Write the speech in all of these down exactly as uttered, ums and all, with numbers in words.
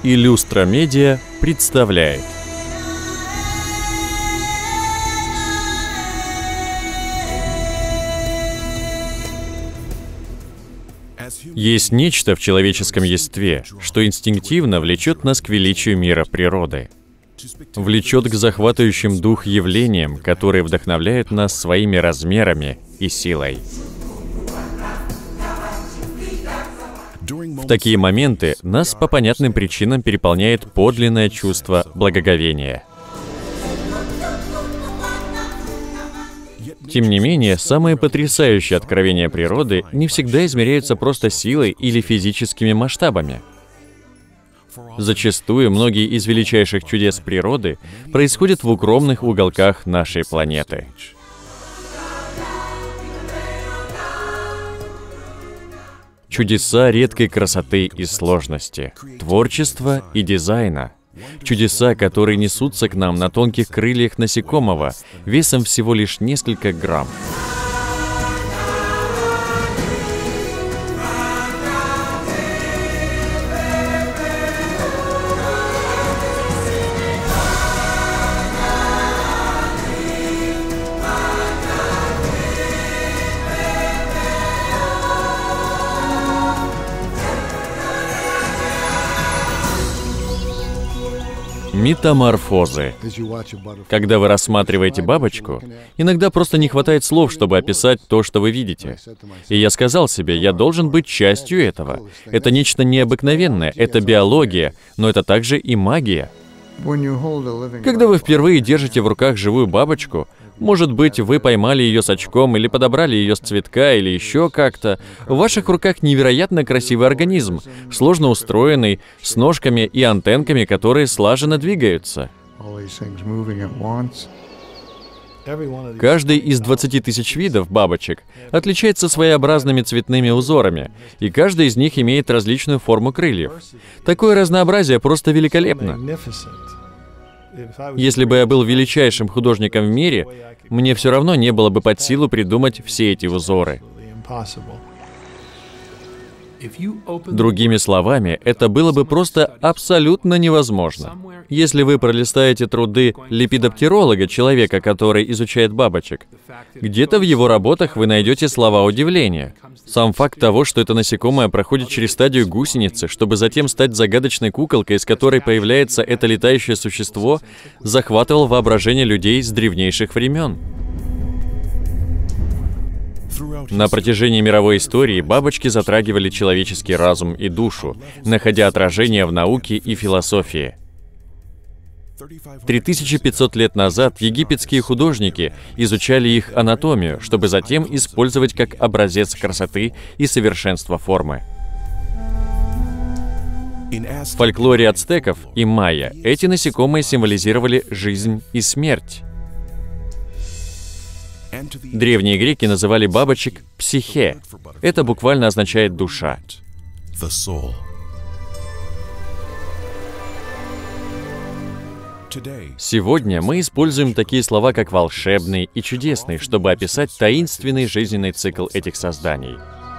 Иллюстра Медиа представляет. Есть нечто в человеческом естестве, что инстинктивно влечет нас к величию мира природы. Влечет к захватывающим дух явлениям, которые вдохновляют нас своими размерами и силой. В такие моменты нас по понятным причинам переполняет подлинное чувство благоговения. Тем не менее, самые потрясающие откровения природы не всегда измеряются просто силой или физическими масштабами. Зачастую многие из величайших чудес природы происходят в укромных уголках нашей планеты. Чудеса редкой красоты и сложности, творчества и дизайна. Чудеса, которые несутся к нам на тонких крыльях насекомого, весом всего лишь несколько грамм. Метаморфозы. Когда вы рассматриваете бабочку, иногда просто не хватает слов, чтобы описать то, что вы видите. И я сказал себе, я должен быть частью этого. Это нечто необыкновенное, это биология, но это также и магия. Когда вы впервые держите в руках живую бабочку, может быть, вы поймали ее с очком или подобрали ее с цветка или еще как-то. В ваших руках невероятно красивый организм, сложно устроенный, с ножками и антенками, которые слаженно двигаются. Каждый из двадцати тысяч видов бабочек отличается своеобразными цветными узорами, и каждый из них имеет различную форму крыльев. Такое разнообразие просто великолепно. Если бы я был величайшим художником в мире, мне все равно не было бы под силу придумать все эти узоры. Другими словами, это было бы просто абсолютно невозможно. Если вы пролистаете труды лепидоптеролога, человека, который изучает бабочек, где-то в его работах вы найдете слова удивления. Сам факт того, что это насекомое проходит через стадию гусеницы, чтобы затем стать загадочной куколкой, из которой появляется это летающее существо, захватывал воображение людей с древнейших времен. На протяжении мировой истории бабочки затрагивали человеческий разум и душу, находя отражение в науке и философии. три тысячи пятьсот лет назад египетские художники изучали их анатомию, чтобы затем использовать как образец красоты и совершенства формы. В фольклоре ацтеков и майя эти насекомые символизировали жизнь и смерть. Древние греки называли бабочек «психе». Это буквально означает «душа». Сегодня мы используем такие слова, как «волшебный» и «чудесный», чтобы описать таинственный жизненный цикл этих созданий.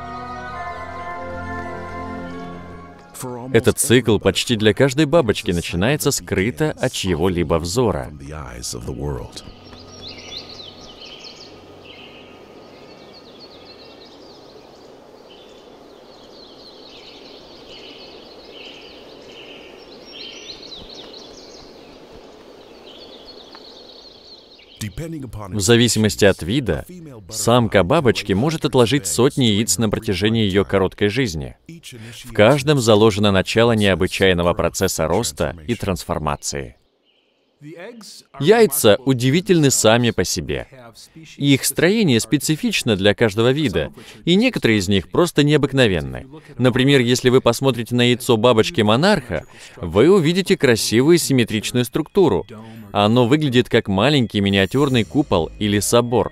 Этот цикл почти для каждой бабочки начинается скрыто от чьего-либо взора. В зависимости от вида, самка бабочки может отложить сотни яиц на протяжении ее короткой жизни. В каждом заложено начало необычайного процесса роста и трансформации. Яйца удивительны сами по себе. Их строение специфично для каждого вида, и некоторые из них просто необыкновенны. Например, если вы посмотрите на яйцо бабочки-монарха, вы увидите красивую симметричную структуру. Оно выглядит как маленький миниатюрный купол или собор.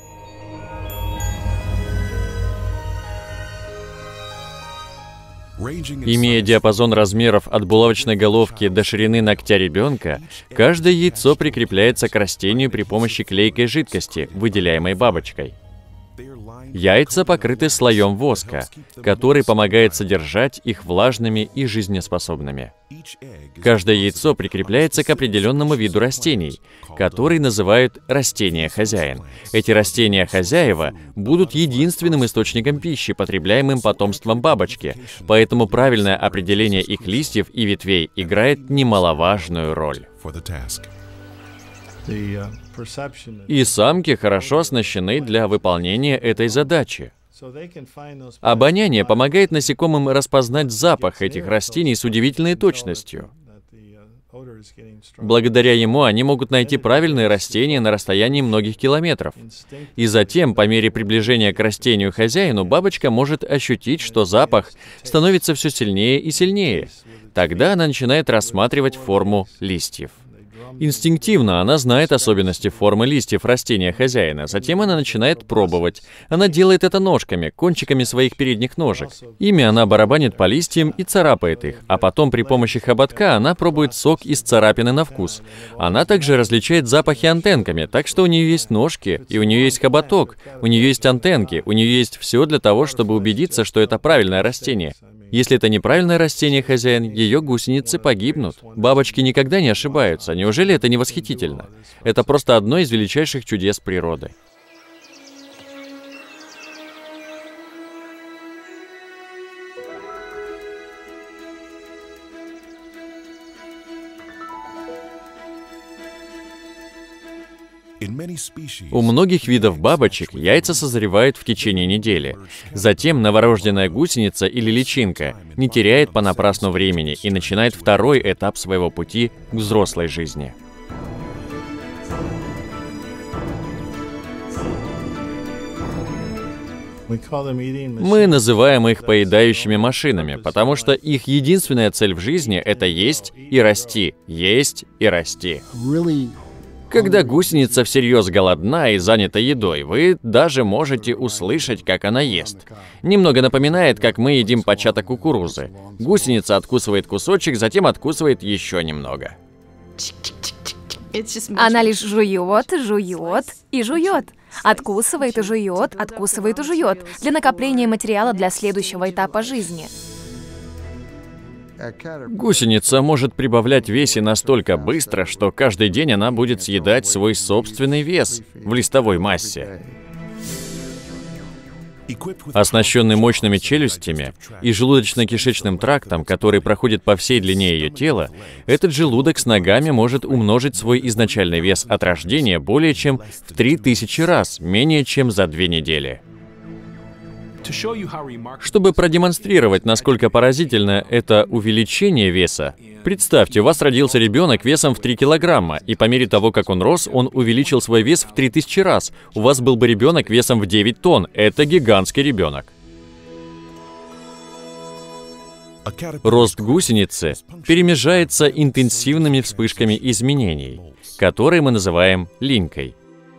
Имея диапазон размеров от булавочной головки до ширины ногтя ребенка, каждое яйцо прикрепляется к растению при помощи клейкой жидкости, выделяемой бабочкой. Яйца покрыты слоем воска, который помогает содержать их влажными и жизнеспособными. Каждое яйцо прикрепляется к определенному виду растений, который называют растения-хозяин. Эти растения-хозяева будут единственным источником пищи, потребляемым потомством бабочки, поэтому правильное определение их листьев и ветвей играет немаловажную роль. И самки хорошо оснащены для выполнения этой задачи. Обоняние помогает насекомым распознать запах этих растений с удивительной точностью. Благодаря ему они могут найти правильные растения на расстоянии многих километров. И затем, по мере приближения к растению-хозяину, бабочка может ощутить, что запах становится все сильнее и сильнее. Тогда она начинает рассматривать форму листьев. Инстинктивно она знает особенности формы листьев растения хозяина. Затем она начинает пробовать. Она делает это ножками, кончиками своих передних ножек. Ими она барабанит по листьям и царапает их, а потом при помощи хоботка она пробует сок из царапины на вкус. Она также различает запахи антенками, так что у нее есть ножки, и у нее есть хоботок, у нее есть антенки, у нее есть все для того, чтобы убедиться, что это правильное растение. Если это неправильное растение, хозяин, ее гусеницы погибнут. Бабочки никогда не ошибаются. Неужели это не восхитительно? Это просто одно из величайших чудес природы. У многих видов бабочек яйца созревают в течение недели. Затем новорожденная гусеница или личинка не теряет понапрасну времени и начинает второй этап своего пути к взрослой жизни. Мы называем их поедающими машинами, потому что их единственная цель в жизни — это есть и расти, есть и расти. Когда гусеница всерьез голодна и занята едой, вы даже можете услышать, как она ест. Немного напоминает, как мы едим початок кукурузы. Гусеница откусывает кусочек, затем откусывает еще немного. Она лишь жует, жует и жует. Откусывает и жует, откусывает и жует. Для накопления материала для следующего этапа жизни. Гусеница может прибавлять в весе настолько быстро, что каждый день она будет съедать свой собственный вес в листовой массе. Оснащенный мощными челюстями и желудочно-кишечным трактом, который проходит по всей длине ее тела, этот желудок с ногами может умножить свой изначальный вес от рождения более чем в три тысячи раз, менее чем за две недели. Чтобы продемонстрировать, насколько поразительно это увеличение веса, представьте, у вас родился ребенок весом в три килограмма, и по мере того, как он рос, он увеличил свой вес в три тысячи раз. У вас был бы ребенок весом в девять тонн. Это гигантский ребенок. Рост гусеницы перемежается интенсивными вспышками изменений, которые мы называем линькой.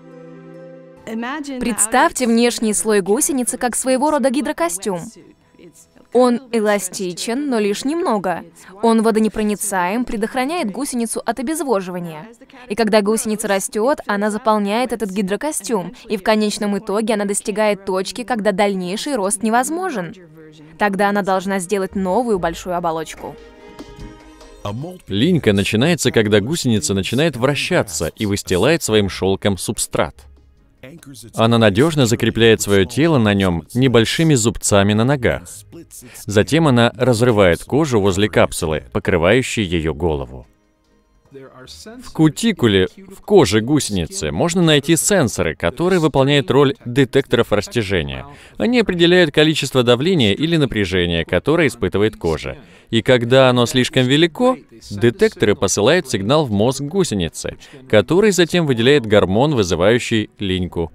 Представьте внешний слой гусеницы как своего рода гидрокостюм. Он эластичен, но лишь немного. Он водонепроницаем, предохраняет гусеницу от обезвоживания. И когда гусеница растет, она заполняет этот гидрокостюм, и в конечном итоге она достигает точки, когда дальнейший рост невозможен. Тогда она должна сделать новую большую оболочку. Линька начинается, когда гусеница начинает вращаться и выстилает своим шелком субстрат. Она надежно закрепляет свое тело на нем небольшими зубцами на ногах. Затем она разрывает кожу возле капсулы, покрывающей ее голову. В кутикуле, в коже гусеницы, можно найти сенсоры, которые выполняют роль детекторов растяжения. Они определяют количество давления или напряжения, которое испытывает кожа. И когда оно слишком велико, детекторы посылают сигнал в мозг гусеницы, который затем выделяет гормон, вызывающий линьку.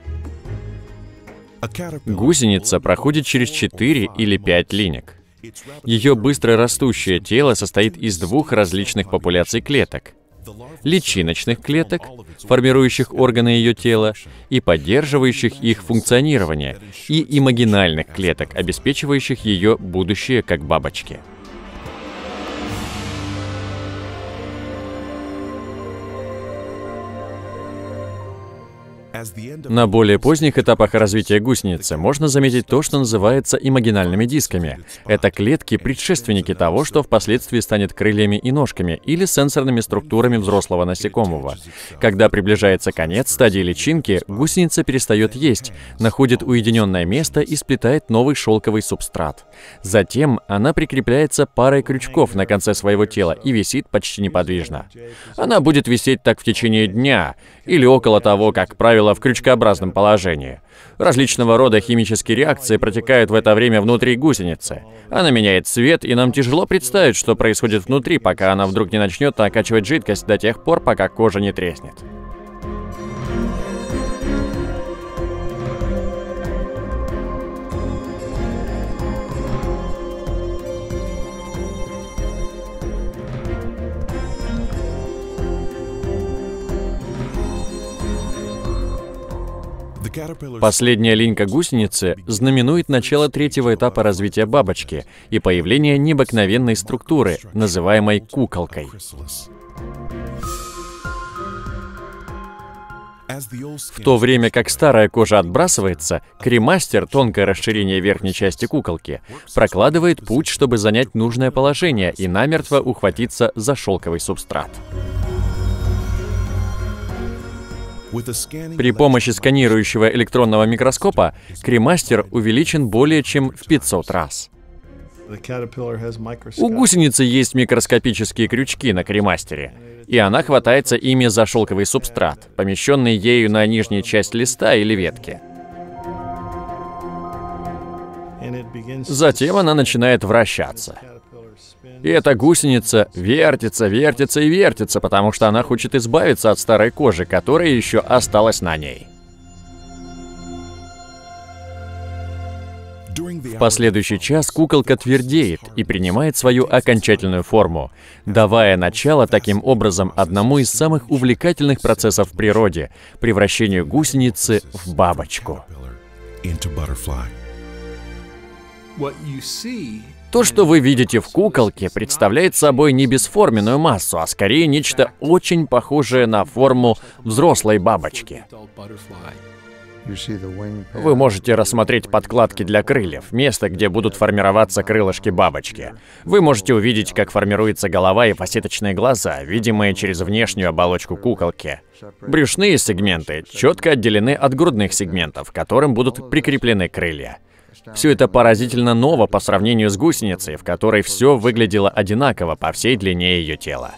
Гусеница проходит через четыре или пять линек. Ее быстро растущее тело состоит из двух различных популяций клеток. Личиночных клеток, формирующих органы ее тела и поддерживающих их функционирование, и имагинальных клеток, обеспечивающих ее будущее как бабочки. На более поздних этапах развития гусеницы можно заметить то, что называется имагинальными дисками. Это клетки-предшественники того, что впоследствии станет крыльями и ножками или сенсорными структурами взрослого насекомого. Когда приближается конец стадии личинки, гусеница перестает есть, находит уединенное место и сплетает новый шелковый субстрат. Затем она прикрепляется парой крючков на конце своего тела и висит почти неподвижно. Она будет висеть так в течение дня, или около того, как правило, в крючкообразном положении. Различного рода химические реакции протекают в это время внутри гусеницы. Она меняет цвет, и нам тяжело представить, что происходит внутри, пока она вдруг не начнет накачивать жидкость до тех пор, пока кожа не треснет. Последняя линька гусеницы знаменует начало третьего этапа развития бабочки и появление необыкновенной структуры, называемой куколкой. В то время как старая кожа отбрасывается, кремастер, тонкое расширение верхней части куколки, прокладывает путь, чтобы занять нужное положение и намертво ухватиться за шелковый субстрат. При помощи сканирующего электронного микроскопа кремастер увеличен более чем в пятьсот раз. У гусеницы есть микроскопические крючки на кремастере, и она хватается ими за шелковый субстрат, помещенный ею на нижнюю часть листа или ветки. Затем она начинает вращаться. И эта гусеница вертится, вертится и вертится, потому что она хочет избавиться от старой кожи, которая еще осталась на ней. В последующий час куколка твердеет и принимает свою окончательную форму, давая начало таким образом одному из самых увлекательных процессов в природе — превращению гусеницы в бабочку. То, что вы видите в куколке, представляет собой не бесформенную массу, а скорее нечто очень похожее на форму взрослой бабочки. Вы можете рассмотреть подкладки для крыльев, место, где будут формироваться крылышки бабочки. Вы можете увидеть, как формируется голова и фасеточные глаза, видимые через внешнюю оболочку куколки. Брюшные сегменты четко отделены от грудных сегментов, к которым будут прикреплены крылья. Все это поразительно ново по сравнению с гусеницей, в которой все выглядело одинаково по всей длине ее тела.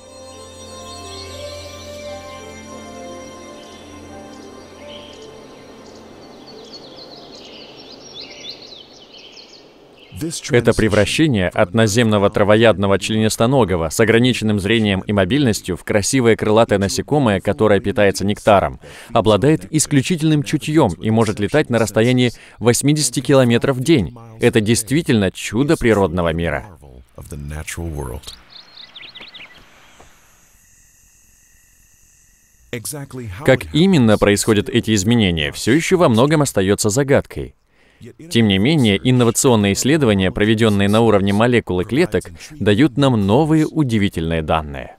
Это превращение от наземного травоядного членистоногого с ограниченным зрением и мобильностью в красивое крылатое насекомое, которое питается нектаром, обладает исключительным чутьем и может летать на расстоянии восьмидесяти километров в день. Это действительно чудо природного мира. Как именно происходят эти изменения, все еще во многом остается загадкой. Тем не менее, инновационные исследования, проведенные на уровне молекул и клеток, дают нам новые удивительные данные.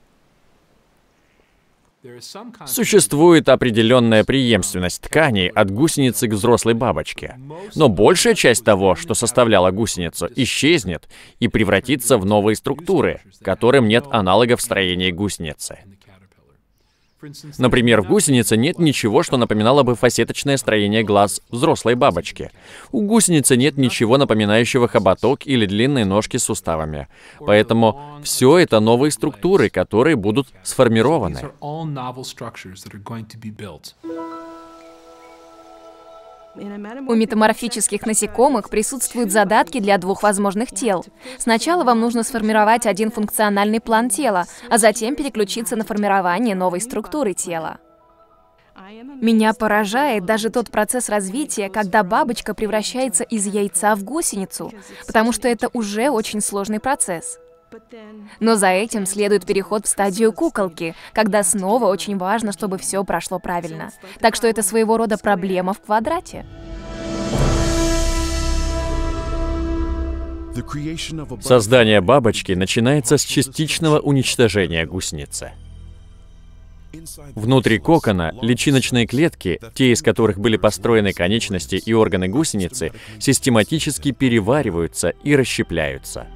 Существует определенная преемственность тканей от гусеницы к взрослой бабочке, но большая часть того, что составляло гусеницу, исчезнет и превратится в новые структуры, которым нет аналога в строении гусеницы. Например, в гусенице нет ничего, что напоминало бы фасеточное строение глаз взрослой бабочки. У гусеницы нет ничего, напоминающего хоботок или длинные ножки с суставами. Поэтому все это новые структуры, которые будут сформированы. У метаморфических насекомых присутствуют задатки для двух возможных тел. Сначала вам нужно сформировать один функциональный план тела, а затем переключиться на формирование новой структуры тела. Меня поражает даже тот процесс развития, когда бабочка превращается из яйца в гусеницу, потому что это уже очень сложный процесс. Но за этим следует переход в стадию куколки, когда снова очень важно, чтобы все прошло правильно. Так что это своего рода проблема в квадрате. Создание бабочки начинается с частичного уничтожения гусеницы. Внутри кокона личиночные клетки, те из которых были построены конечности и органы гусеницы, систематически перевариваются и расщепляются.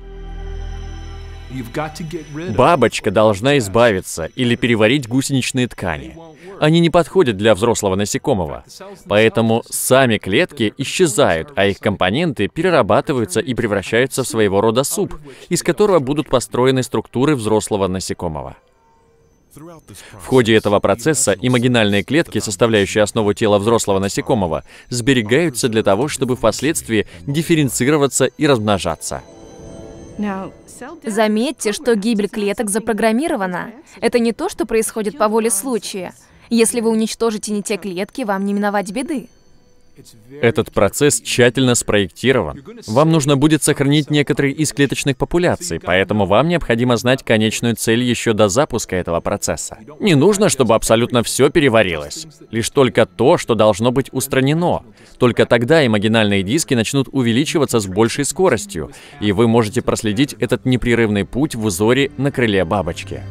Бабочка должна избавиться или переварить гусеничные ткани. Они не подходят для взрослого насекомого. Поэтому сами клетки исчезают, а их компоненты перерабатываются и превращаются в своего рода суп, из которого будут построены структуры взрослого насекомого. В ходе этого процесса имагинальные клетки, составляющие основу тела взрослого насекомого, сберегаются для того, чтобы впоследствии дифференцироваться и размножаться. Заметьте, что гибель клеток запрограммирована. Это не то, что происходит по воле случая. Если вы уничтожите не те клетки, вам не миновать беды. Этот процесс тщательно спроектирован. Вам нужно будет сохранить некоторые из клеточных популяций, поэтому вам необходимо знать конечную цель еще до запуска этого процесса. Не нужно, чтобы абсолютно все переварилось. Лишь только то, что должно быть устранено. Только тогда имагинальные диски начнут увеличиваться с большей скоростью, и вы можете проследить этот непрерывный путь в узоре на крыле бабочки.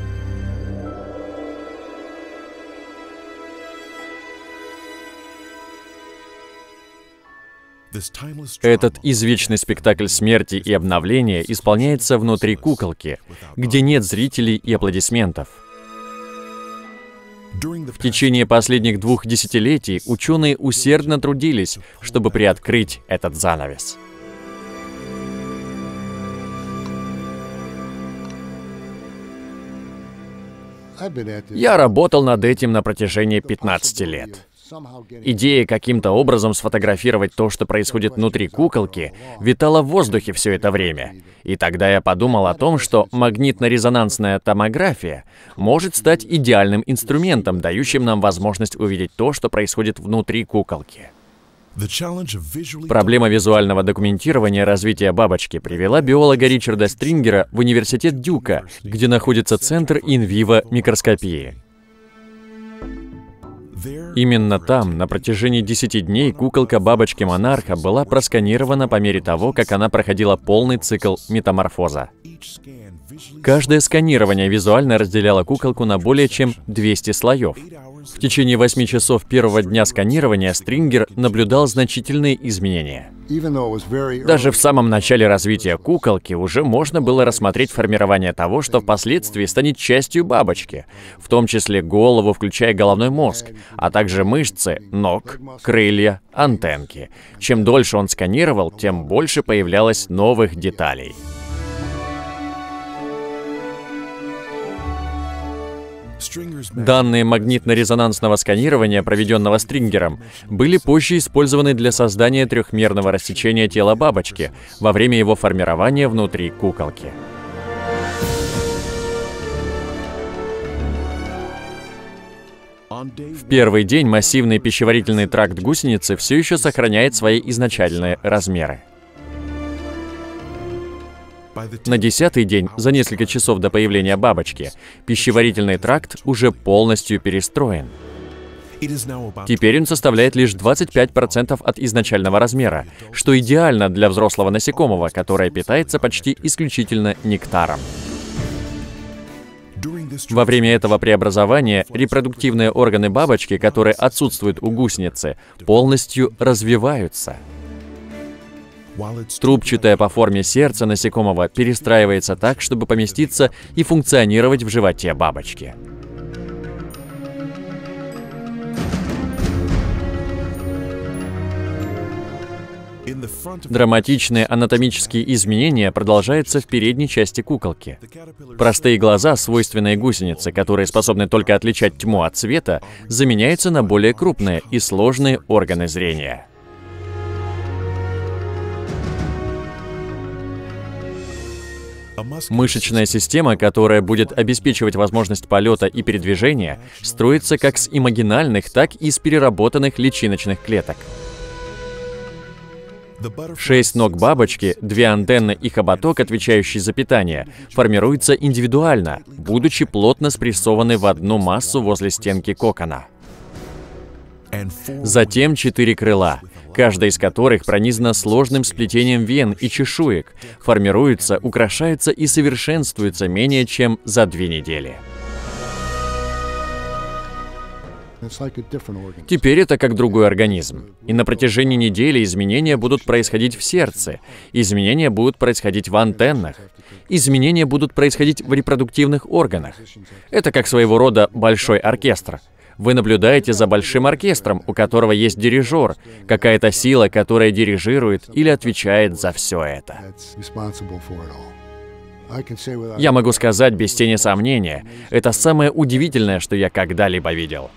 Этот извечный спектакль смерти и обновления исполняется внутри куколки, где нет зрителей и аплодисментов. В течение последних двух десятилетий ученые усердно трудились, чтобы приоткрыть этот занавес. Я работал над этим на протяжении пятнадцати лет. Идея каким-то образом сфотографировать то, что происходит внутри куколки, витала в воздухе все это время. И тогда я подумал о том, что магнитно-резонансная томография может стать идеальным инструментом, дающим нам возможность увидеть то, что происходит внутри куколки. Проблема визуального документирования развития бабочки привела биолога Ричарда Стрингера в университет Дюка, где находится центр ин-виво микроскопии. Именно там, на протяжении десяти дней, куколка бабочки-монарха была просканирована по мере того, как она проходила полный цикл метаморфоза. Каждое сканирование визуально разделяло куколку на более чем двести слоев. В течение восьми часов первого дня сканирования Стрингер наблюдал значительные изменения. Даже в самом начале развития куколки уже можно было рассмотреть формирование того, что впоследствии станет частью бабочки, в том числе голову, включая головной мозг, а также мышцы, ног, крылья, антенки. Чем дольше он сканировал, тем больше появлялось новых деталей. Данные магнитно-резонансного сканирования, проведенного Стрингером, были позже использованы для создания трехмерного рассечения тела бабочки во время его формирования внутри куколки. В первый день массивный пищеварительный тракт гусеницы все еще сохраняет свои изначальные размеры. На десятый день, за несколько часов до появления бабочки, пищеварительный тракт уже полностью перестроен. Теперь он составляет лишь двадцать пять процентов от изначального размера, что идеально для взрослого насекомого, которое питается почти исключительно нектаром. Во время этого преобразования репродуктивные органы бабочки, которые отсутствуют у гусеницы, полностью развиваются. Трубчатое по форме сердце насекомого перестраивается так, чтобы поместиться и функционировать в животе бабочки. Драматичные анатомические изменения продолжаются в передней части куколки. Простые глаза, свойственные гусенице, которые способны только отличать тьму от света, заменяются на более крупные и сложные органы зрения. Мышечная система, которая будет обеспечивать возможность полета и передвижения, строится как с имагинальных, так и с переработанных личиночных клеток. Шесть ног бабочки, две антенны и хоботок, отвечающий за питание, формируются индивидуально, будучи плотно спрессованы в одну массу возле стенки кокона. Затем четыре крыла, каждая из которых пронизана сложным сплетением вен и чешуек, формируются, украшаются и совершенствуются менее чем за две недели. Теперь это как другой организм. И на протяжении недели изменения будут происходить в сердце, изменения будут происходить в антеннах, изменения будут происходить в репродуктивных органах. Это как своего рода большой оркестр. Вы наблюдаете за большим оркестром, у которого есть дирижер, какая-то сила, которая дирижирует или отвечает за все это. Я могу сказать без тени сомнения, это самое удивительное, что я когда-либо видел.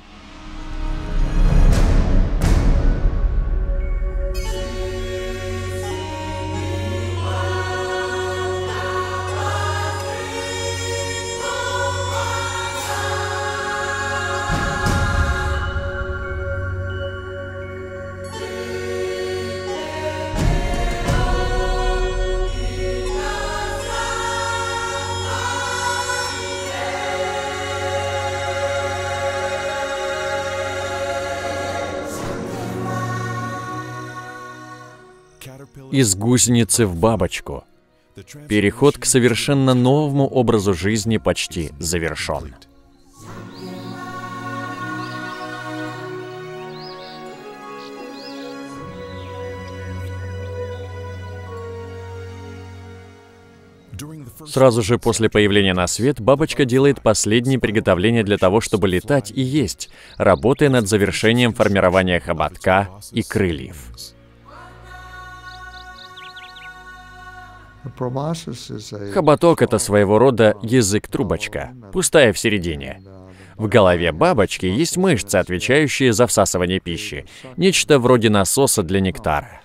Из гусеницы в бабочку. Переход к совершенно новому образу жизни почти завершен. Сразу же после появления на свет бабочка делает последние приготовления для того, чтобы летать и есть, работая над завершением формирования хоботка и крыльев. Хоботок — это своего рода язык-трубочка, пустая в середине. В голове бабочки есть мышцы, отвечающие за всасывание пищи, нечто вроде насоса для нектара.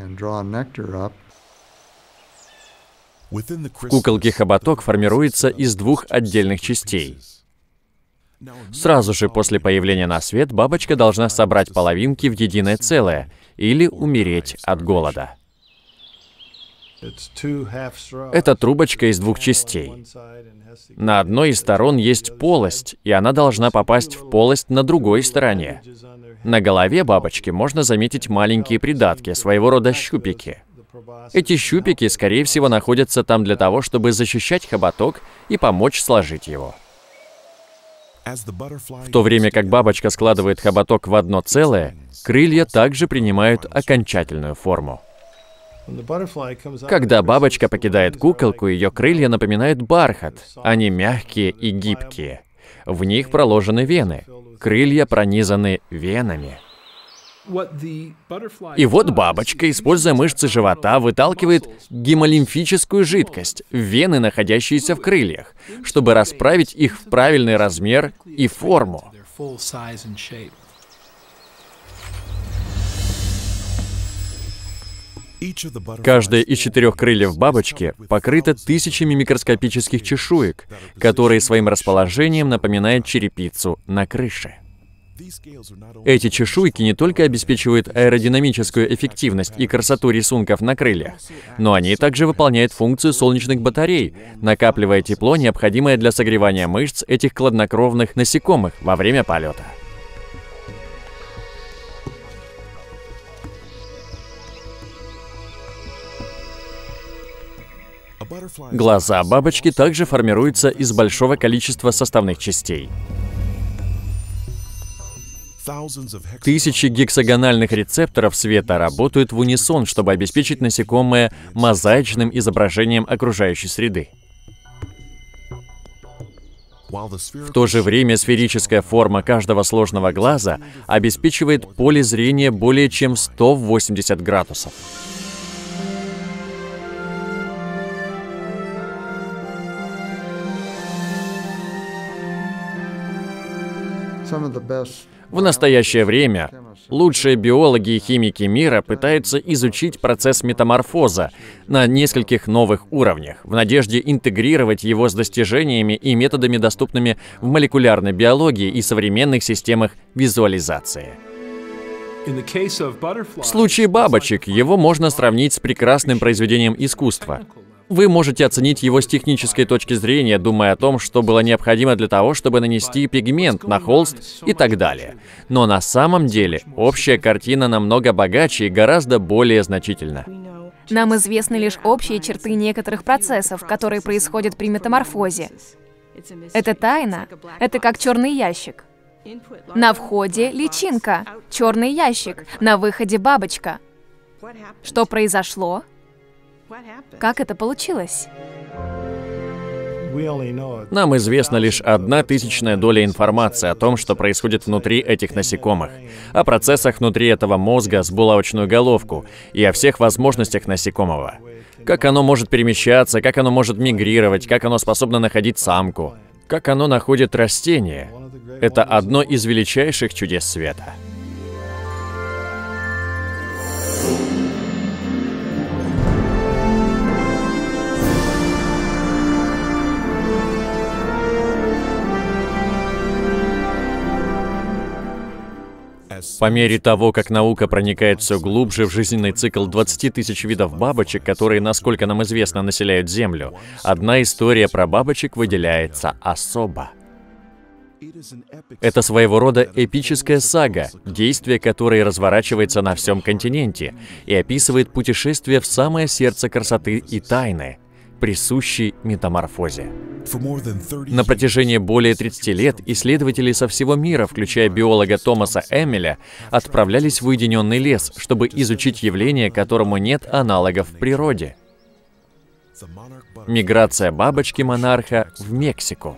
В куколке хоботок формируется из двух отдельных частей. Сразу же после появления на свет бабочка должна собрать половинки в единое целое или умереть от голода. Это трубочка из двух частей. На одной из сторон есть полость, и она должна попасть в полость на другой стороне. На голове бабочки можно заметить маленькие придатки, своего рода щупики. Эти щупики, скорее всего, находятся там для того, чтобы защищать хоботок и помочь сложить его. В то время как бабочка складывает хоботок в одно целое, крылья также принимают окончательную форму. Когда бабочка покидает куколку, ее крылья напоминают бархат. Они мягкие и гибкие. В них проложены вены. Крылья пронизаны венами. И вот бабочка, используя мышцы живота, выталкивает гемолимфическую жидкость в вены, находящиеся в крыльях, чтобы расправить их в правильный размер и форму. Каждое из четырех крыльев бабочки покрыто тысячами микроскопических чешуек, которые своим расположением напоминают черепицу на крыше. Эти чешуйки не только обеспечивают аэродинамическую эффективность и красоту рисунков на крыльях, но они также выполняют функцию солнечных батарей, накапливая тепло, необходимое для согревания мышц этих хладнокровных насекомых во время полета. Глаза бабочки также формируются из большого количества составных частей. Тысячи гексагональных рецепторов света работают в унисон, чтобы обеспечить насекомое мозаичным изображением окружающей среды. В то же время сферическая форма каждого сложного глаза обеспечивает поле зрения более чем сто восемьдесят градусов. В настоящее время лучшие биологи и химики мира пытаются изучить процесс метаморфоза на нескольких новых уровнях, в надежде интегрировать его с достижениями и методами, доступными в молекулярной биологии и современных системах визуализации. В случае бабочек его можно сравнить с прекрасным произведением искусства. Вы можете оценить его с технической точки зрения, думая о том, что было необходимо для того, чтобы нанести пигмент на холст и так далее. Но на самом деле общая картина намного богаче и гораздо более значительна. Нам известны лишь общие черты некоторых процессов, которые происходят при метаморфозе. Это тайна. Это как черный ящик. На входе личинка, черный ящик, на выходе бабочка. Что произошло? Как это получилось? Нам известна лишь одна тысячная доля информации о том, что происходит внутри этих насекомых, о процессах внутри этого мозга с булавочную головку и о всех возможностях насекомого. Как оно может перемещаться, как оно может мигрировать, как оно способно находить самку, как оно находит растения. Это одно из величайших чудес света. По мере того, как наука проникает все глубже в жизненный цикл двадцати тысяч видов бабочек, которые, насколько нам известно, населяют Землю, одна история про бабочек выделяется особо. Это своего рода эпическая сага, действие которой разворачивается на всем континенте и описывает путешествие в самое сердце красоты и тайны, присущей метаморфозе. На протяжении более тридцати лет исследователи со всего мира, включая биолога Томаса Эммеля, отправлялись в уединенный лес, чтобы изучить явление, которому нет аналогов в природе. Миграция бабочки-монарха в Мексику.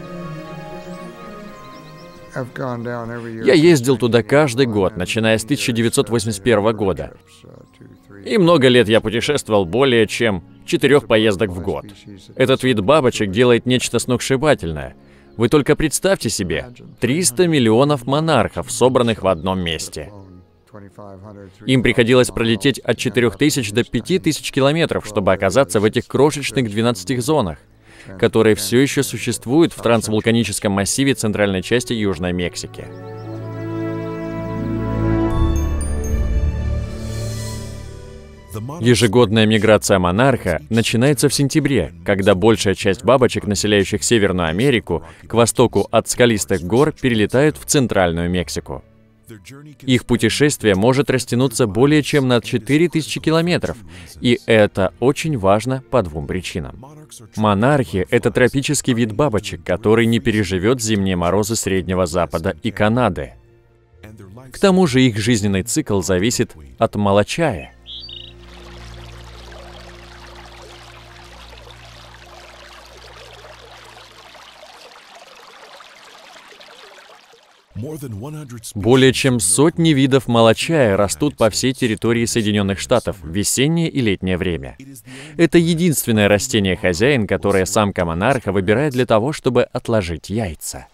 Я ездил туда каждый год, начиная с тысяча девятьсот восемьдесят первого года. И много лет я путешествовал более чем четырех поездок в год. Этот вид бабочек делает нечто сногсшибательное. Вы только представьте себе, триста миллионов монархов, собранных в одном месте. Им приходилось пролететь от четырёх тысяч до пяти тысяч километров, чтобы оказаться в этих крошечных двенадцати зонах, которые все еще существуют в трансвулканическом массиве центральной части Южной Мексики. Ежегодная миграция монарха начинается в сентябре, когда большая часть бабочек, населяющих Северную Америку, к востоку от скалистых гор, перелетают в Центральную Мексику. Их путешествие может растянуться более чем на четыре тысячи километров, и это очень важно по двум причинам. Монархи — это тропический вид бабочек, который не переживет зимние морозы Среднего Запада и Канады. К тому же их жизненный цикл зависит от молочая. Более чем сотни видов молочая растут по всей территории Соединенных Штатов в весеннее и летнее время. Это единственное растение-хозяин, которое самка монарха выбирает для того, чтобы отложить яйца.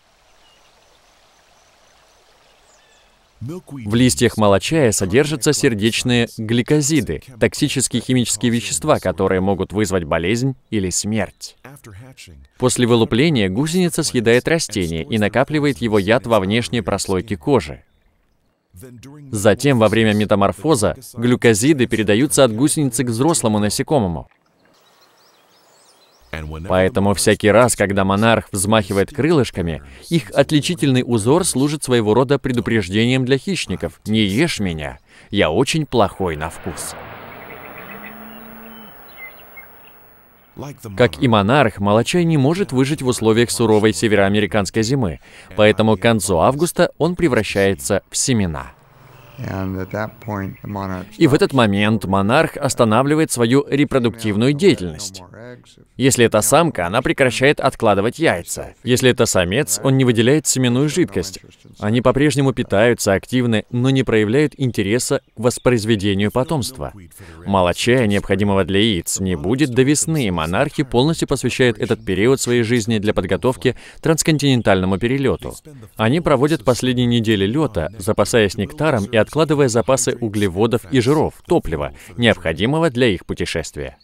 В листьях молочая содержатся сердечные гликозиды, токсические химические вещества, которые могут вызвать болезнь или смерть. После вылупления гусеница съедает растение и накапливает его яд во внешней прослойке кожи. Затем, во время метаморфоза, глюкозиды передаются от гусеницы к взрослому насекомому. Поэтому всякий раз, когда монарх взмахивает крылышками, их отличительный узор служит своего рода предупреждением для хищников. «Не ешь меня, я очень плохой на вкус». Как и монарх, молочай не может выжить в условиях суровой североамериканской зимы, поэтому к концу августа он превращается в семена. И в этот момент монарх останавливает свою репродуктивную деятельность. Если это самка, она прекращает откладывать яйца. Если это самец, он не выделяет семенную жидкость. Они по-прежнему питаются, активны, но не проявляют интереса к воспроизведению потомства. Молочая, необходимого для яиц, не будет до весны, и монархи полностью посвящают этот период своей жизни для подготовки к трансконтинентальному перелету. Они проводят последние недели лета, запасаясь нектаром и откладывая запасы углеводов и жиров, топлива, необходимого для их путешествия.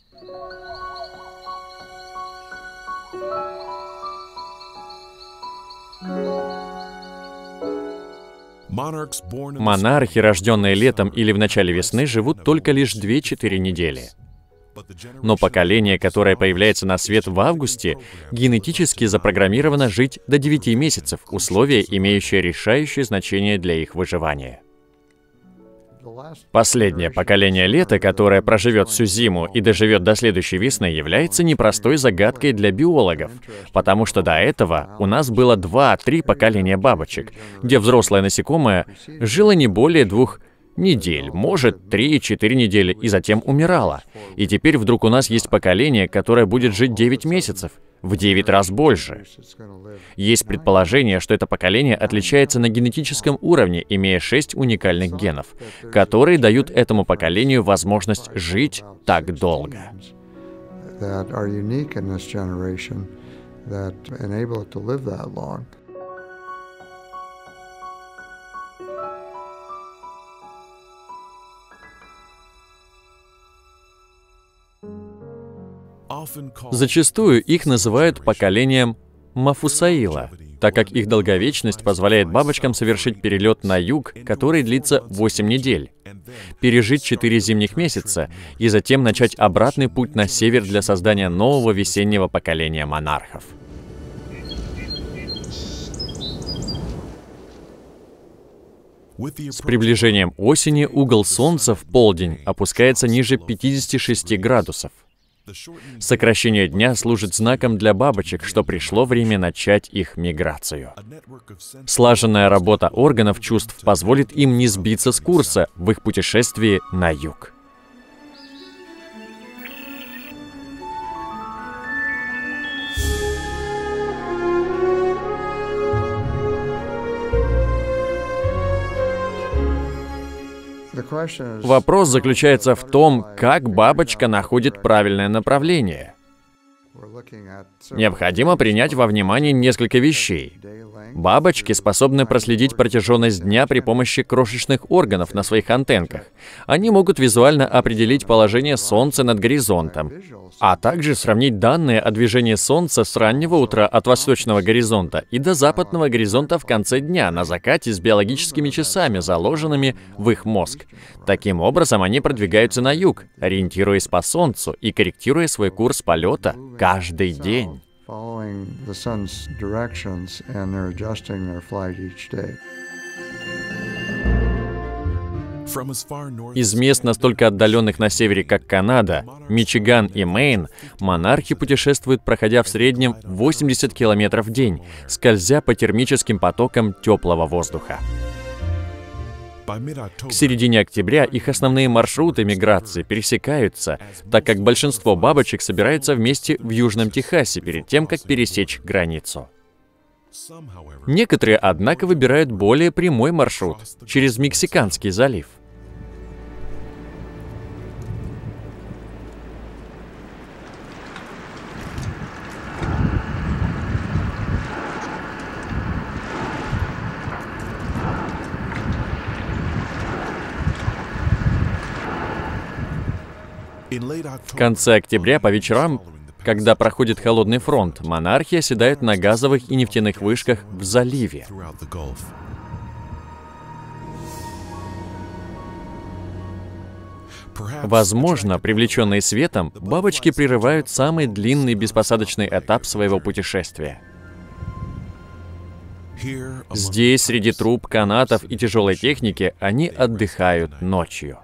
Монархи, рожденные летом или в начале весны, живут только лишь две-четыре недели. Но поколение, которое появляется на свет в августе, генетически запрограммировано жить до девяти месяцев, условие, имеющее решающее значение для их выживания. Последнее поколение лета, которое проживет всю зиму и доживет до следующей весны, является непростой загадкой для биологов, потому что до этого у нас было два-три поколения бабочек, где взрослое насекомое жило не более двух недель, может, три-четыре недели, и затем умирало. И теперь вдруг у нас есть поколение, которое будет жить девять месяцев, в девять раз больше. Есть предположение, что это поколение отличается на генетическом уровне, имея шесть уникальных генов, которые дают этому поколению возможность жить так долго. Зачастую их называют поколением Мафусаила, так как их долговечность позволяет бабочкам совершить перелет на юг, который длится восемь недель, пережить четыре зимних месяца и затем начать обратный путь на север для создания нового весеннего поколения монархов. С приближением осени угол Солнца в полдень опускается ниже пятидесяти шести градусов. Сокращение дня служит знаком для бабочек, что пришло время начать их миграцию. Слаженная работа органов чувств позволит им не сбиться с курса в их путешествии на юг. Вопрос заключается в том, как бабочка находит правильное направление. Необходимо принять во внимание несколько вещей. Бабочки способны проследить протяженность дня при помощи крошечных органов на своих антенках. Они могут визуально определить положение Солнца над горизонтом, а также сравнить данные о движении Солнца с раннего утра от восточного горизонта и до западного горизонта в конце дня на закате с биологическими часами, заложенными в их мозг. Таким образом, они продвигаются на юг, ориентируясь по Солнцу и корректируя свой курс полета каждый день. Из мест, настолько отдаленных на севере, как Канада, Мичиган и Мэйн, монархи путешествуют, проходя в среднем восемьдесят километров в день, скользя по термическим потокам теплого воздуха. К середине октября их основные маршруты миграции пересекаются, так как большинство бабочек собираются вместе в Южном Техасе перед тем, как пересечь границу. Некоторые, однако, выбирают более прямой маршрут через Мексиканский залив. В конце октября по вечерам, когда проходит холодный фронт, монархи оседают на газовых и нефтяных вышках в заливе. Возможно, привлеченные светом, бабочки прерывают самый длинный беспосадочный этап своего путешествия. Здесь, среди труб, канатов и тяжелой техники, они отдыхают ночью.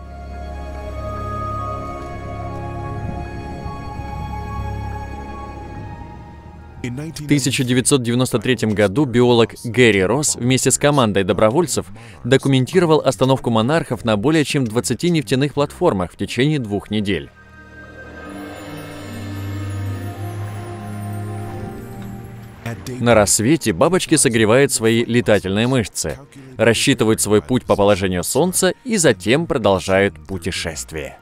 В тысяча девятьсот девяносто третьем году биолог Гэри Росс вместе с командой добровольцев документировал остановку монархов на более чем двадцати нефтяных платформах в течение двух недель. На рассвете бабочки согревают свои летательные мышцы, рассчитывают свой путь по положению Солнца и затем продолжают путешествие.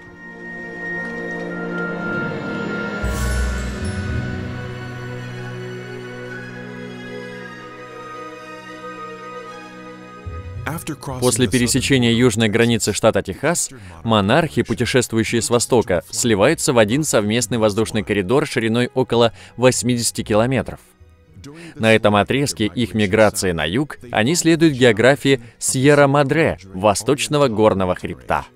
После пересечения южной границы штата Техас, монархи, путешествующие с востока, сливаются в один совместный воздушный коридор шириной около восьмидесяти километров. На этом отрезке их миграции на юг они следуют географии Сьерра-Мадре, восточного горного хребта.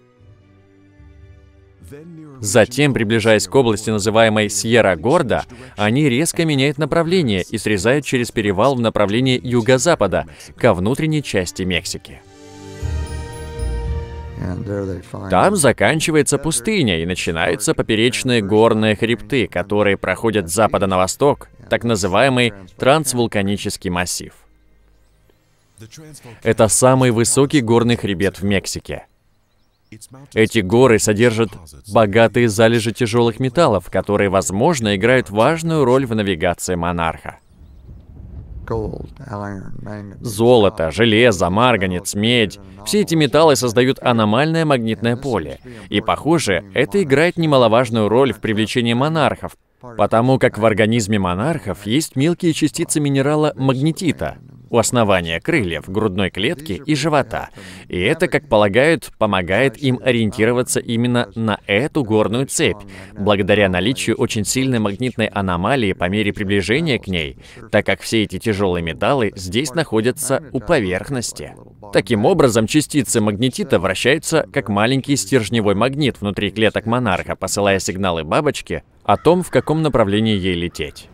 Затем, приближаясь к области, называемой Сьерра-Горда, они резко меняют направление и срезают через перевал в направлении юго-запада, ко внутренней части Мексики. Там заканчивается пустыня и начинаются поперечные горные хребты, которые проходят с запада на восток, так называемый трансвулканический массив. Это самый высокий горный хребет в Мексике. Эти горы содержат богатые залежи тяжелых металлов, которые, возможно, играют важную роль в навигации монарха. Золото, железо, марганец, медь — все эти металлы создают аномальное магнитное поле. И, похоже, это играет немаловажную роль в привлечении монархов, потому как в организме монархов есть мелкие частицы минерала магнетита у основания крыльев, грудной клетки и живота. И это, как полагают, помогает им ориентироваться именно на эту горную цепь, благодаря наличию очень сильной магнитной аномалии по мере приближения к ней, так как все эти тяжелые металлы здесь находятся у поверхности. Таким образом, частицы магнетита вращаются как маленький стержневой магнит внутри клеток монарха, посылая сигналы бабочке о том, в каком направлении ей лететь.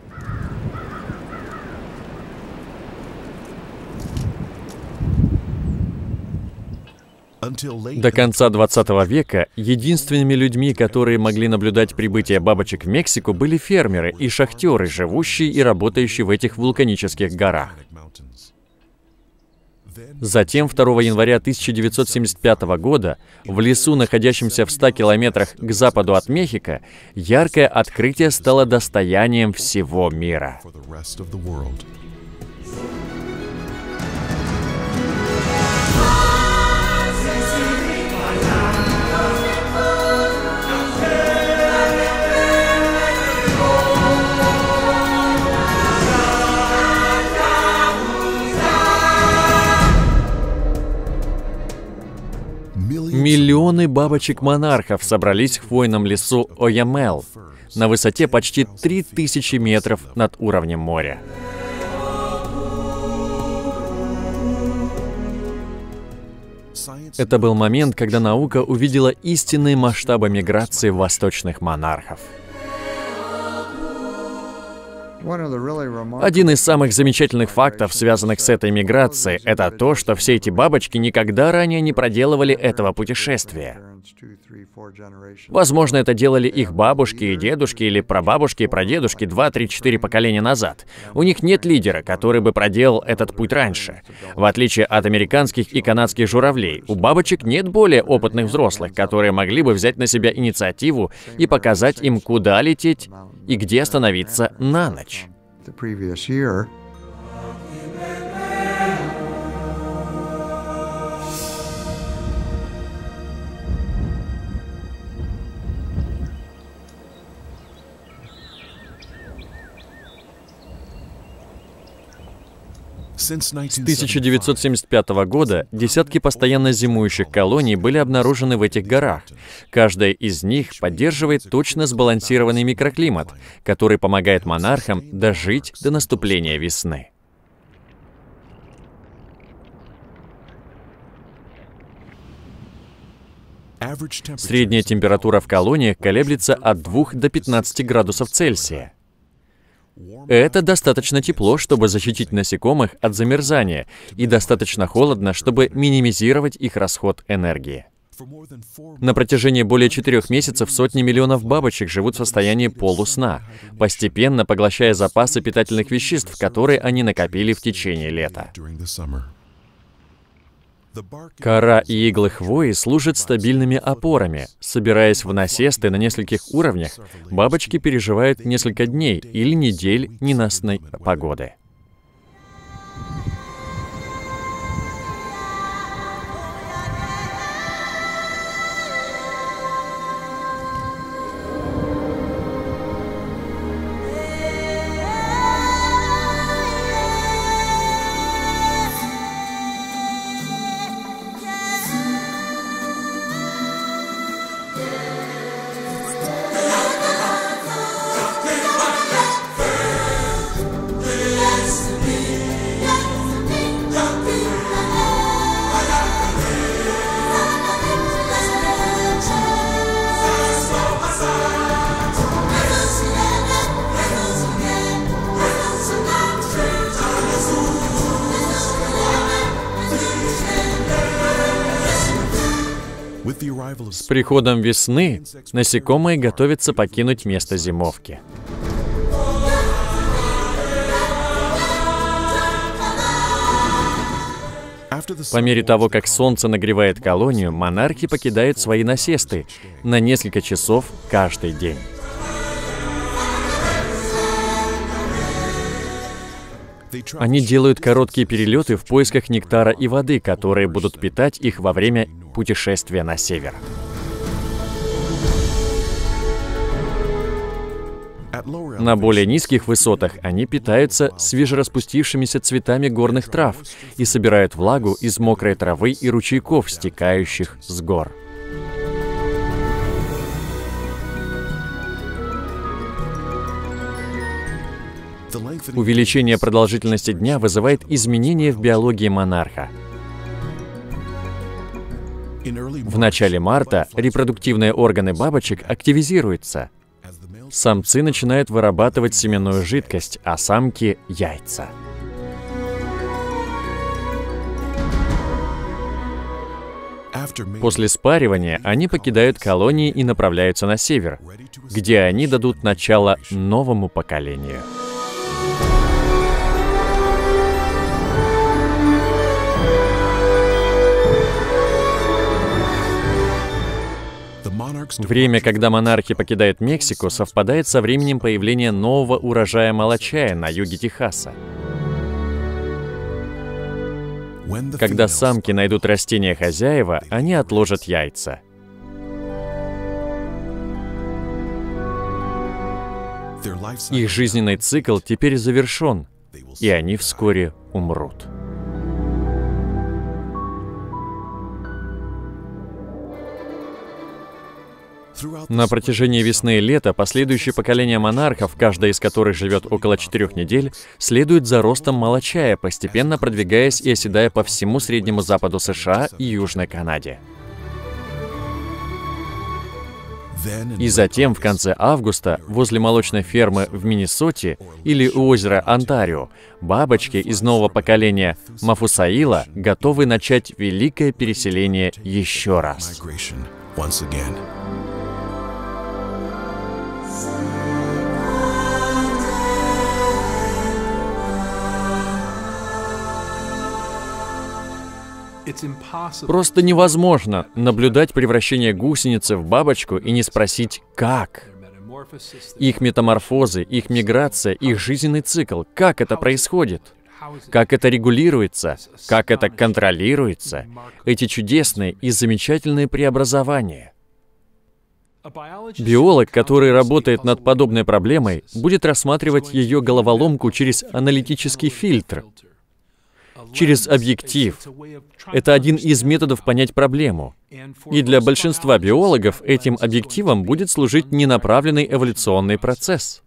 До конца двадцатого века единственными людьми, которые могли наблюдать прибытие бабочек в Мексику, были фермеры и шахтеры, живущие и работающие в этих вулканических горах. Затем, второго января тысяча девятьсот семьдесят пятого года, в лесу, находящемся в ста километрах к западу от Мехико, яркое открытие стало достоянием всего мира. Миллионы бабочек-монархов собрались в хвойном лесу Оямел на высоте почти три тысячи метров над уровнем моря. Это был момент, когда наука увидела истинные масштабы миграции восточных монархов. Один из самых замечательных фактов, связанных с этой миграцией, это то, что все эти бабочки никогда ранее не проделывали этого путешествия. Возможно, это делали их бабушки и дедушки или прабабушки и прадедушки два, три, четыре поколения назад. У них нет лидера, который бы проделал этот путь раньше. В отличие от американских и канадских журавлей, у бабочек нет более опытных взрослых, которые могли бы взять на себя инициативу и показать им, куда лететь и где остановиться на ночь. С тысяча девятьсот семьдесят пятого года десятки постоянно зимующих колоний были обнаружены в этих горах. Каждая из них поддерживает точно сбалансированный микроклимат, который помогает монархам дожить до наступления весны. Средняя температура в колониях колеблется от двух до пятнадцати градусов Цельсия. Это достаточно тепло, чтобы защитить насекомых от замерзания, и достаточно холодно, чтобы минимизировать их расход энергии. На протяжении более четырех месяцев сотни миллионов бабочек живут в состоянии полусна, постепенно поглощая запасы питательных веществ, которые они накопили в течение лета. Кора и иглы хвои служат стабильными опорами. Собираясь в насесты на нескольких уровнях, бабочки переживают несколько дней или недель ненастной погоды. С приходом весны насекомые готовятся покинуть место зимовки. По мере того, как солнце нагревает колонию, монархи покидают свои насесты на несколько часов каждый день. Они делают короткие перелеты в поисках нектара и воды, которые будут питать их во время путешествия на север. На более низких высотах они питаются свежераспустившимися цветами горных трав и собирают влагу из мокрой травы и ручейков, стекающих с гор. Увеличение продолжительности дня вызывает изменения в биологии монарха. В начале марта репродуктивные органы бабочек активизируются. Самцы начинают вырабатывать семенную жидкость, а самки — яйца. После спаривания они покидают колонии и направляются на север, где они дадут начало новому поколению. Время, когда монархи покидают Мексику, совпадает со временем появления нового урожая молочая на юге Техаса. Когда самки найдут растения хозяева, они отложат яйца. Их жизненный цикл теперь завершен, и они вскоре умрут. На протяжении весны и лета последующие поколения монархов, каждая из которых живет около четырех недель, следует за ростом молочая, постепенно продвигаясь и оседая по всему Среднему Западу США и Южной Канаде. И затем, в конце августа, возле молочной фермы в Миннесоте или у озера Онтарио, бабочки из нового поколения Мафусаила готовы начать великое переселение еще раз. Просто невозможно наблюдать превращение гусеницы в бабочку и не спросить «как?». Их метаморфозы, их миграция, их жизненный цикл, как это происходит? Как это регулируется? Как это контролируется? Эти чудесные и замечательные преобразования. Биолог, который работает над подобной проблемой, будет рассматривать ее головоломку через аналитический фильтр, через объектив. Это один из методов понять проблему. И для большинства биологов этим объективом будет служить ненаправленный эволюционный процесс.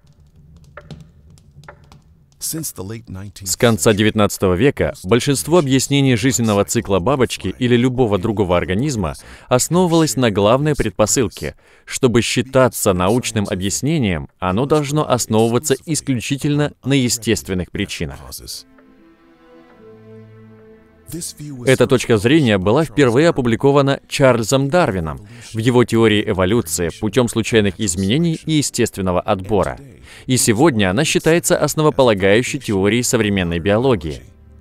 С конца девятнадцатого века большинство объяснений жизненного цикла бабочки или любого другого организма основывалось на главной предпосылке: чтобы считаться научным объяснением, оно должно основываться исключительно на естественных причинах. Эта точка зрения была впервые опубликована Чарльзом Дарвином в его теории эволюции путем случайных изменений и естественного отбора. И сегодня она считается основополагающей теорией современной биологии.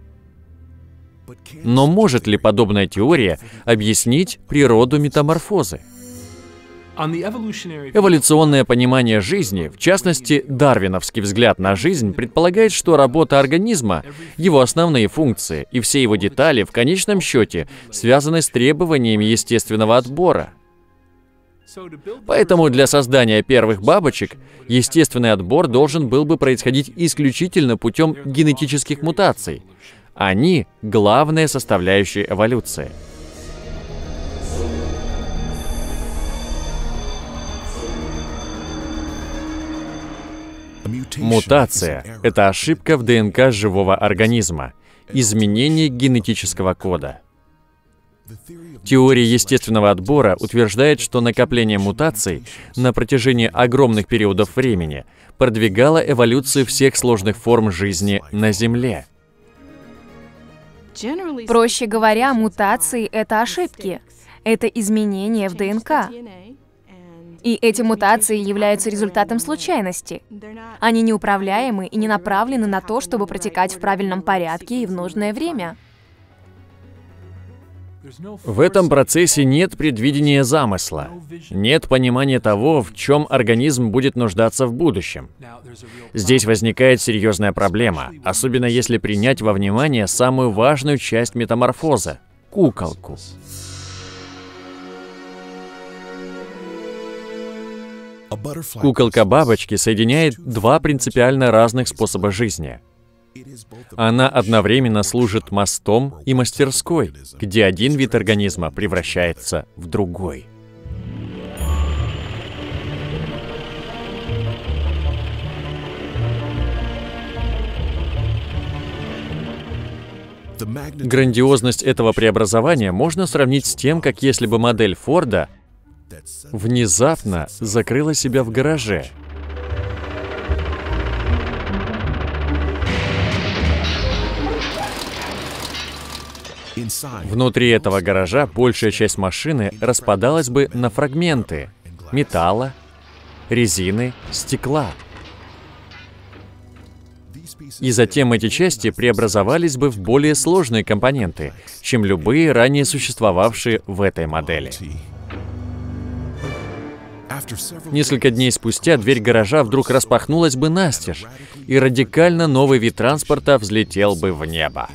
Но может ли подобная теория объяснить природу метаморфозы? Эволюционное понимание жизни, в частности, дарвиновский взгляд на жизнь, предполагает, что работа организма, его основные функции и все его детали в конечном счете связаны с требованиями естественного отбора. Поэтому для создания первых бабочек естественный отбор должен был бы происходить исключительно путем генетических мутаций. Они — главная составляющая эволюции. Мутация — это ошибка в ДНК живого организма, изменение генетического кода. Теория естественного отбора утверждает, что накопление мутаций на протяжении огромных периодов времени продвигало эволюцию всех сложных форм жизни на Земле. Проще говоря, мутации — это ошибки. Это изменения в ДНК. И эти мутации являются результатом случайности. Они неуправляемы и не направлены на то, чтобы протекать в правильном порядке и в нужное время. В этом процессе нет предвидения замысла, нет понимания того, в чем организм будет нуждаться в будущем. Здесь возникает серьезная проблема, особенно если принять во внимание самую важную часть метаморфоза — куколку. Куколка бабочки соединяет два принципиально разных способа жизни. Она одновременно служит мостом и мастерской, где один вид организма превращается в другой. Грандиозность этого преобразования можно сравнить с тем, как если бы модель Форда внезапно закрыла себя в гараже. Внутри этого гаража большая часть машины распадалась бы на фрагменты металла, резины, стекла. И затем эти части преобразовались бы в более сложные компоненты, чем любые ранее существовавшие в этой модели. Несколько дней спустя дверь гаража вдруг распахнулась бы настежь, и радикально новый вид транспорта взлетел бы в небо.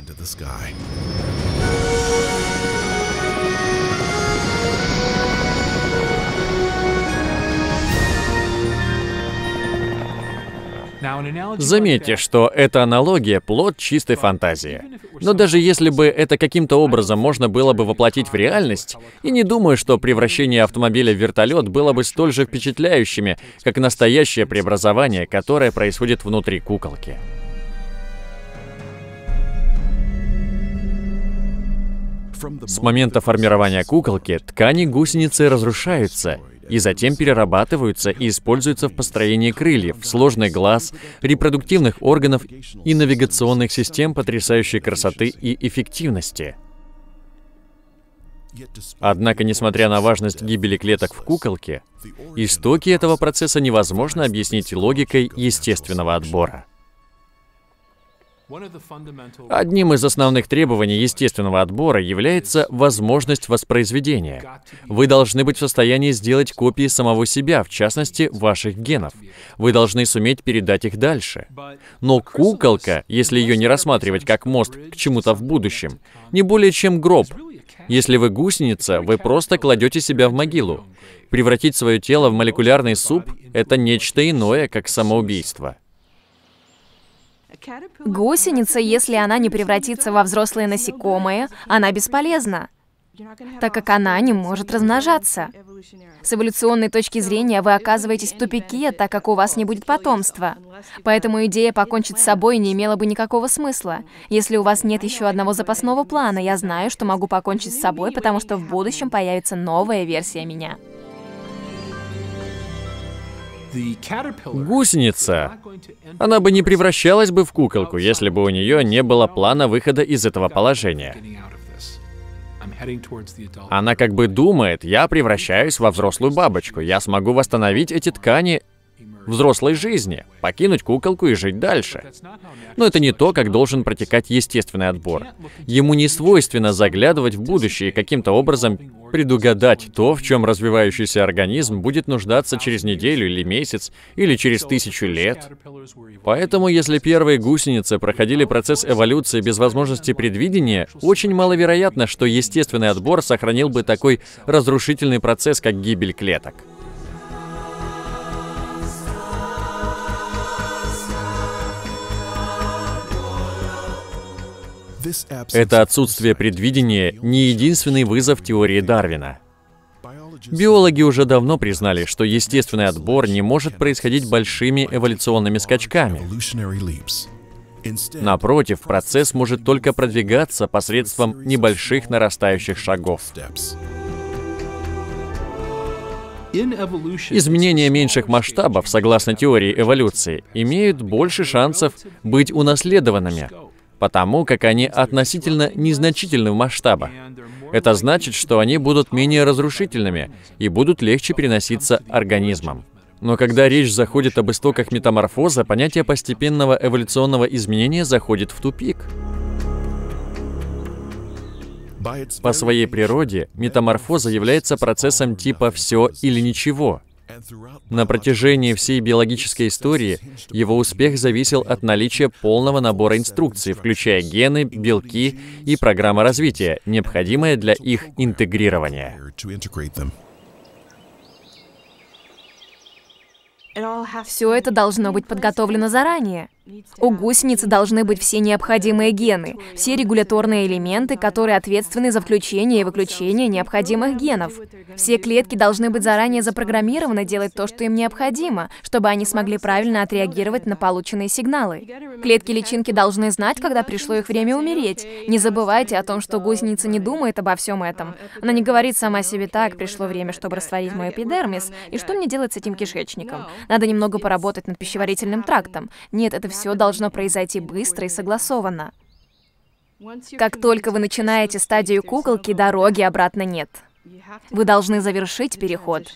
Заметьте, что эта аналогия — плод чистой фантазии. Но даже если бы это каким-то образом можно было бы воплотить в реальность, я не думаю, что превращение автомобиля в вертолет было бы столь же впечатляющими, как настоящее преобразование, которое происходит внутри куколки. С момента формирования куколки ткани гусеницы разрушаются и затем перерабатываются и используются в построении крыльев, сложных глаз, репродуктивных органов и навигационных систем потрясающей красоты и эффективности. Однако, несмотря на важность гибели клеток в куколке, истоки этого процесса невозможно объяснить логикой естественного отбора. Одним из основных требований естественного отбора является возможность воспроизведения. Вы должны быть в состоянии сделать копии самого себя, в частности, ваших генов. Вы должны суметь передать их дальше. Но куколка, если ее не рассматривать как мост к чему-то в будущем, не более чем гроб. Если вы гусеница, вы просто кладете себя в могилу. Превратить свое тело в молекулярный суп — это нечто иное, как самоубийство. Гусеница, если она не превратится во взрослое насекомое, она бесполезна, так как она не может размножаться. С эволюционной точки зрения вы оказываетесь в тупике, так как у вас не будет потомства. Поэтому идея покончить с собой не имела бы никакого смысла. Если у вас нет еще одного запасного плана, я знаю, что могу покончить с собой, потому что в будущем появится новая версия меня. Гусеница. Она бы не превращалась бы в куколку, если бы у нее не было плана выхода из этого положения. Она как бы думает: я превращаюсь во взрослую бабочку, я смогу восстановить эти ткани взрослой жизни, покинуть куколку и жить дальше. Но это не то, как должен протекать естественный отбор. Ему не свойственно заглядывать в будущее и каким-то образом предугадать то, в чем развивающийся организм будет нуждаться через неделю или месяц, или через тысячу лет. Поэтому, если первые гусеницы проходили процесс эволюции без возможности предвидения, очень маловероятно, что естественный отбор сохранил бы такой разрушительный процесс, как гибель клеток. Это отсутствие предвидения не единственный вызов теории Дарвина. Биологи уже давно признали, что естественный отбор не может происходить большими эволюционными скачками. Напротив, процесс может только продвигаться посредством небольших нарастающих шагов. Изменения меньших масштабов, согласно теории эволюции, имеют больше шансов быть унаследованными, поскольку их формируют меньшие части. Изменения меньших масштабов, согласно теории эволюции, имеют больше шансов быть унаследованными, поскольку их формируют меньшие части. потому как они относительно незначительны в масштабах. Это значит, что они будут менее разрушительными и будут легче переноситься организмом. Но когда речь заходит об истоках метаморфоза, понятие постепенного эволюционного изменения заходит в тупик. По своей природе метаморфоза является процессом типа «все или ничего». На протяжении всей биологической истории его успех зависел от наличия полного набора инструкций, включая гены, белки и программа развития, необходимая для их интегрирования. Все это должно быть подготовлено заранее. У гусеницы должны быть все необходимые гены, все регуляторные элементы, которые ответственны за включение и выключение необходимых генов. Все клетки должны быть заранее запрограммированы делать то, что им необходимо, чтобы они смогли правильно отреагировать на полученные сигналы. Клетки-личинки должны знать, когда пришло их время умереть. Не забывайте о том, что гусеница не думает обо всем этом. Она не говорит сама себе: так, пришло время, чтобы растворить мой эпидермис, и что мне делать с этим кишечником? Надо немного поработать над пищеварительным трактом. Нет, это все должно произойти быстро и согласованно. Как только вы начинаете стадию куколки, дороги обратно нет. Вы должны завершить переход.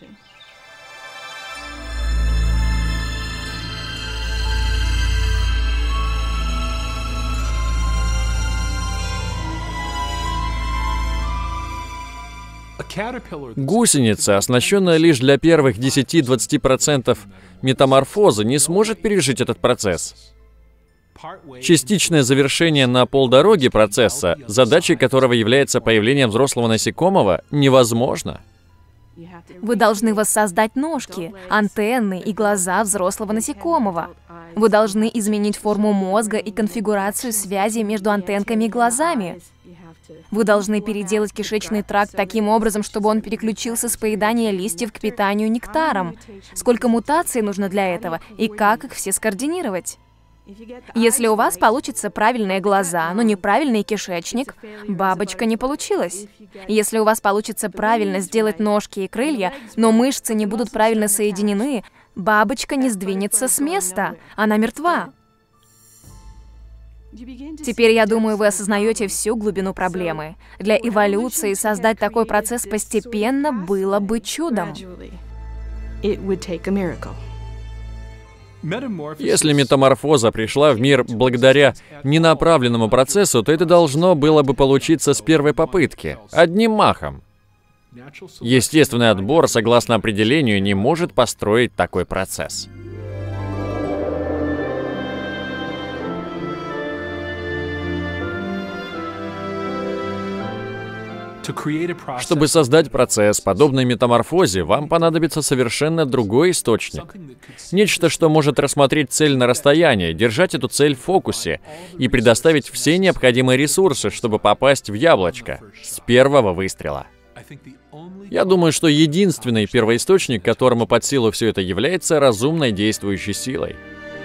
Гусеница, оснащенная лишь для первых десяти-двадцати процентов метаморфоза, не сможет пережить этот процесс. Частичное завершение на полдороги процесса, задачей которого является появление взрослого насекомого, невозможно. Вы должны воссоздать ножки, антенны и глаза взрослого насекомого. Вы должны изменить форму мозга и конфигурацию связи между антенками и глазами. Вы должны переделать кишечный тракт таким образом, чтобы он переключился с поедания листьев к питанию нектаром. Сколько мутаций нужно для этого и как их все скоординировать? Если у вас получится правильные глаза, но неправильный кишечник, бабочка не получилась. Если у вас получится правильно сделать ножки и крылья, но мышцы не будут правильно соединены, бабочка не сдвинется с места, она мертва. Теперь, я думаю, вы осознаете всю глубину проблемы. Для эволюции создать такой процесс постепенно было бы чудом. Если метаморфоза пришла в мир благодаря ненаправленному процессу, то это должно было бы получиться с первой попытки, одним махом. Естественный отбор, согласно определению, не может построить такой процесс. Чтобы создать процесс, подобный метаморфозе, вам понадобится совершенно другой источник. Нечто, что может рассмотреть цель на расстоянии, держать эту цель в фокусе и предоставить все необходимые ресурсы, чтобы попасть в яблочко с первого выстрела. Я думаю, что единственный первоисточник, которому под силу все это является разумной действующей силой.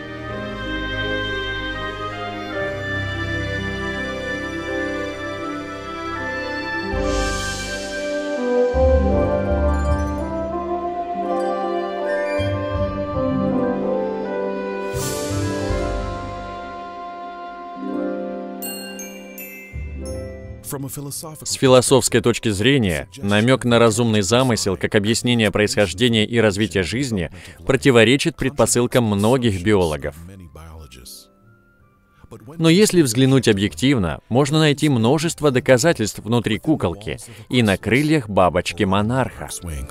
С философской точки зрения, намек на разумный замысел как объяснение происхождения и развития жизни противоречит предпосылкам многих биологов. Но если взглянуть объективно, можно найти множество доказательств внутри куколки и на крыльях бабочки-монарха.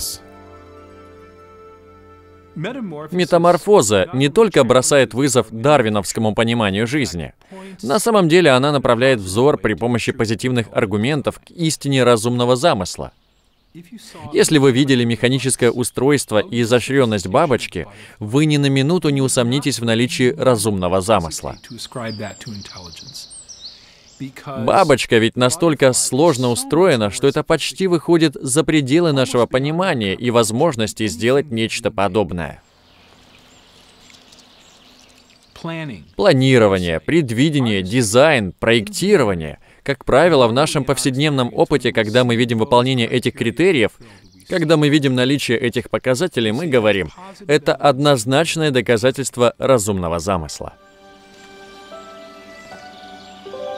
Метаморфоза не только бросает вызов дарвиновскому пониманию жизни. На самом деле она направляет взор при помощи позитивных аргументов к истине разумного замысла. Если вы видели механическое устройство и изощренность бабочки, вы ни на минуту не усомнитесь в наличии разумного замысла. Бабочка ведь настолько сложно устроена, что это почти выходит за пределы нашего понимания и возможности сделать нечто подобное. Планирование, предвидение, дизайн, проектирование. Как правило, в нашем повседневном опыте, когда мы видим выполнение этих критериев, когда мы видим наличие этих показателей, мы говорим, это однозначное доказательство разумного замысла.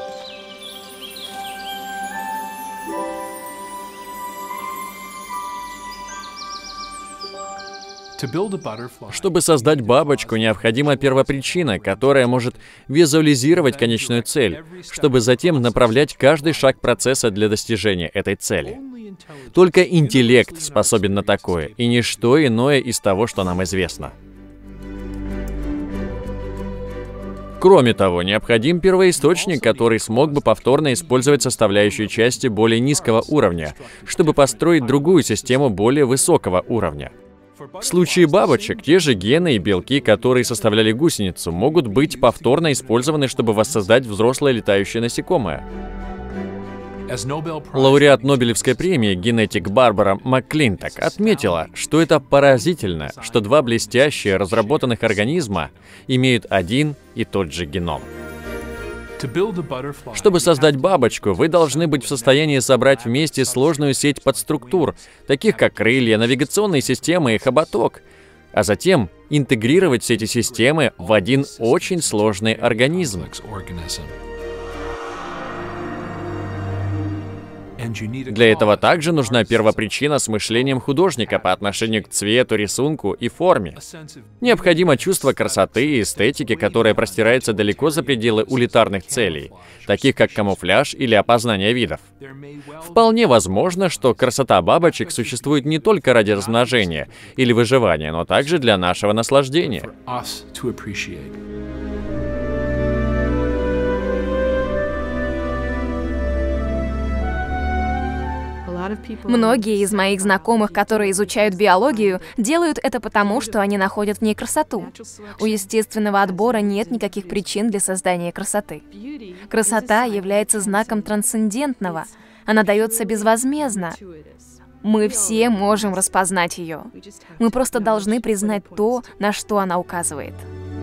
Чтобы создать бабочку, необходима первопричина, которая может визуализировать конечную цель, чтобы затем направлять каждый шаг процесса для достижения этой цели. Только интеллект способен на такое, и ничто иное из того, что нам известно. Кроме того, необходим первоисточник, который смог бы повторно использовать составляющие части более низкого уровня, чтобы построить другую систему более высокого уровня. В случае бабочек, те же гены и белки, которые составляли гусеницу, могут быть повторно использованы, чтобы воссоздать взрослое летающее насекомое. Лауреат Нобелевской премии генетик Барбара МакКлинток отметила, что это поразительно, что два блестящие разработанных организма имеют один и тот же геном. Чтобы создать бабочку, вы должны быть в состоянии собрать вместе сложную сеть подструктур, таких как крылья, навигационные системы и хоботок, а затем интегрировать все эти системы в один очень сложный организм. Для этого также нужна первопричина с мышлением художника по отношению к цвету, рисунку и форме. Необходимо чувство красоты и эстетики, которое простирается далеко за пределы улитарных целей, таких как камуфляж или опознание видов. Вполне возможно, что красота бабочек существует не только ради размножения или выживания, но также для нашего наслаждения. Многие из моих знакомых, которые изучают биологию, делают это потому, что они находят в ней красоту. У естественного отбора нет никаких причин для создания красоты. Красота является знаком трансцендентного. Она дается безвозмездно. Мы все можем распознать ее. Мы просто должны признать то, на что она указывает.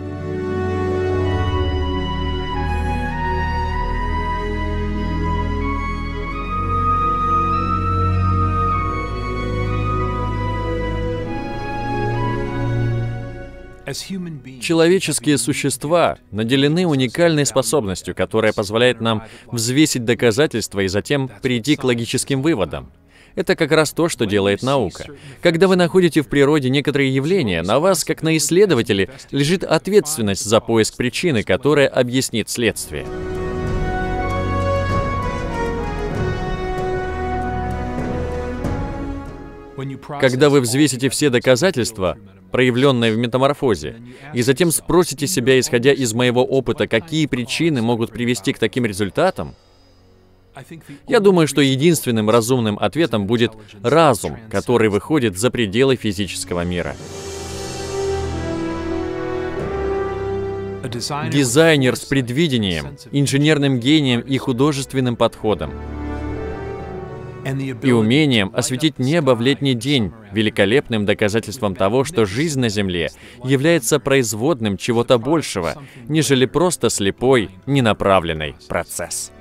Человеческие существа наделены уникальной способностью, которая позволяет нам взвесить доказательства и затем прийти к логическим выводам. Это как раз то, что делает наука. Когда вы находите в природе некоторые явления, на вас, как на исследователе, лежит ответственность за поиск причины, которая объяснит следствие. Когда вы взвесите все доказательства, проявленные в метаморфозе, и затем спросите себя, исходя из моего опыта, какие причины могут привести к таким результатам, я думаю, что единственным разумным ответом будет разум, который выходит за пределы физического мира. Дизайнер с предвидением, инженерным гением и художественным подходом. И умением осветить небо в летний день, великолепным доказательством того, что жизнь на Земле является производным чего-то большего, нежели просто слепой, ненаправленный процесс.